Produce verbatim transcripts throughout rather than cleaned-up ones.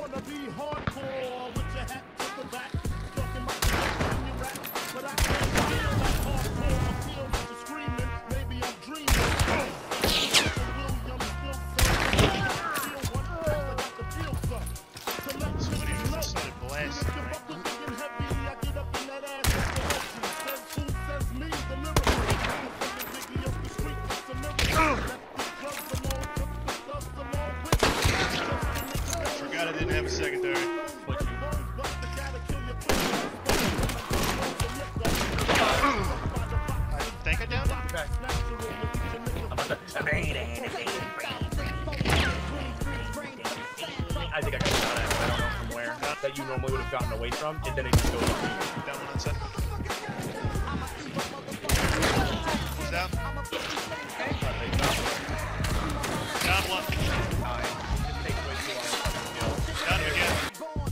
Secondary. I think I downed it. Okay. I'm about to... I think I got shot at, but I don't know from where. That you normally would have gotten away from, and then it just goes up. Down one on set. Who's down? Down one. It takes way too long. Down him again.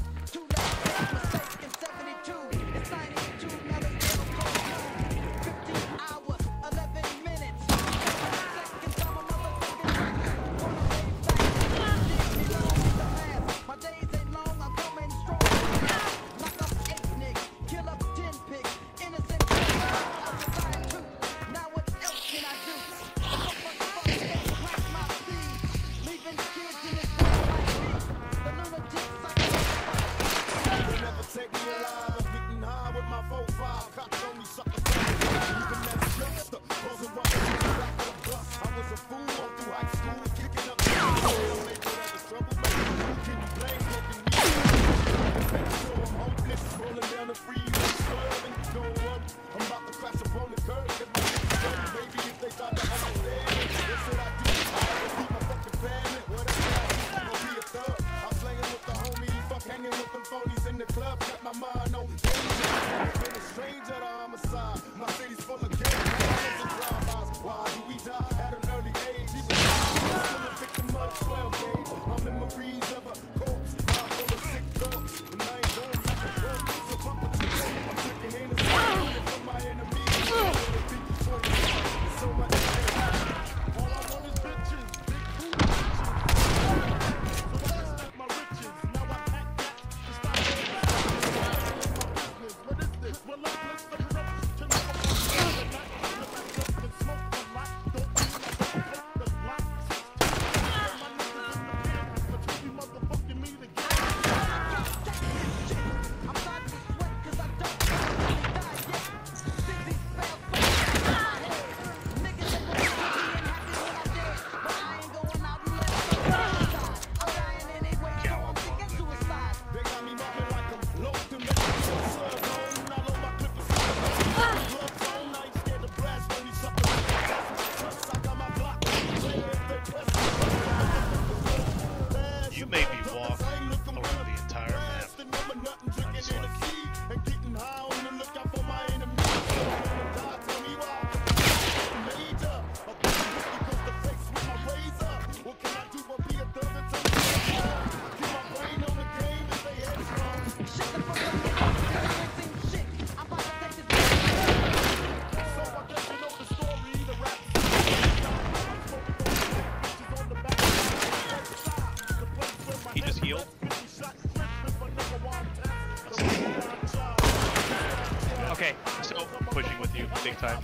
Okay, so pushing with you big time.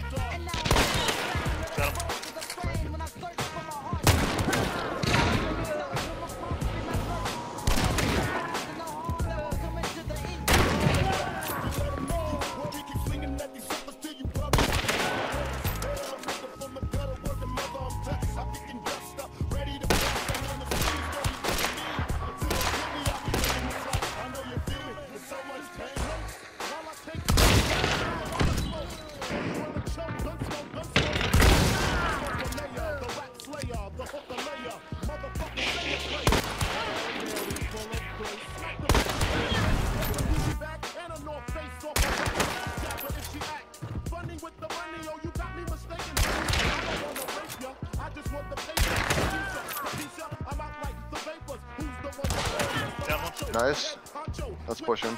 Settle. Nice. Let's push him.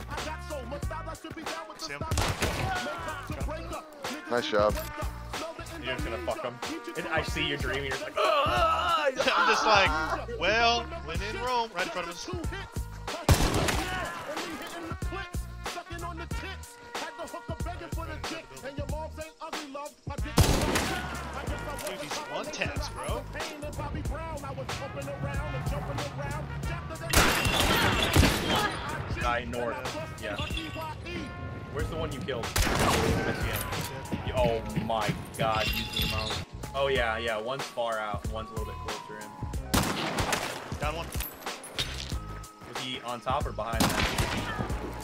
See him? Nice job. You're just gonna fuck them. And I see you dreaming. You're just like, oh! I'm just like, well, when in Rome, right in front of us. Dude, these one taps, bro. Guy north. Yeah. Where's the one you killed? Oh my god, you zoom out. Oh yeah, yeah, one's far out, one's a little bit closer in. Got one. Was he on top or behind that?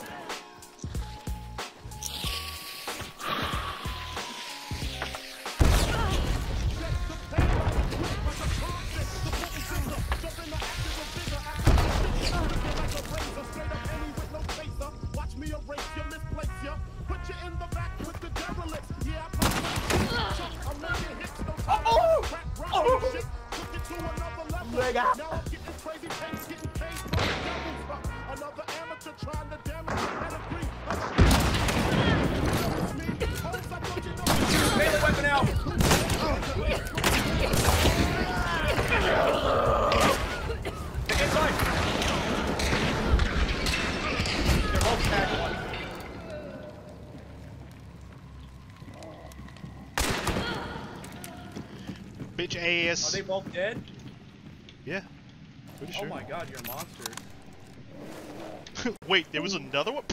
Leg out. Now I'm getting crazy pace, getting paid for the devil's another amateur trying to damage the pedigree. Take the weapon out. Get inside. They're both tagged one. Bitch ass. Are they both dead? Yeah. Pretty sure. Oh my god, you're a monster. Wait, there was another one?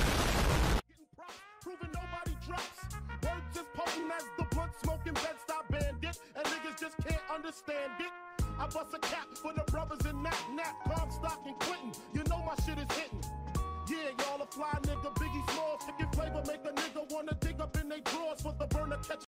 Proving nobody drops. Words as potent as the blunt smoking Bed-Stuy bandit. And niggas just can't understand it. I bust a cap for the brothers in Nap Nap, Comstock and Clinton. You know my shit is hitting. Yeah, y'all a fly nigga, Biggie Smalls, chicken flavor make a nigga wanna dig up in they drawers for the burner catch.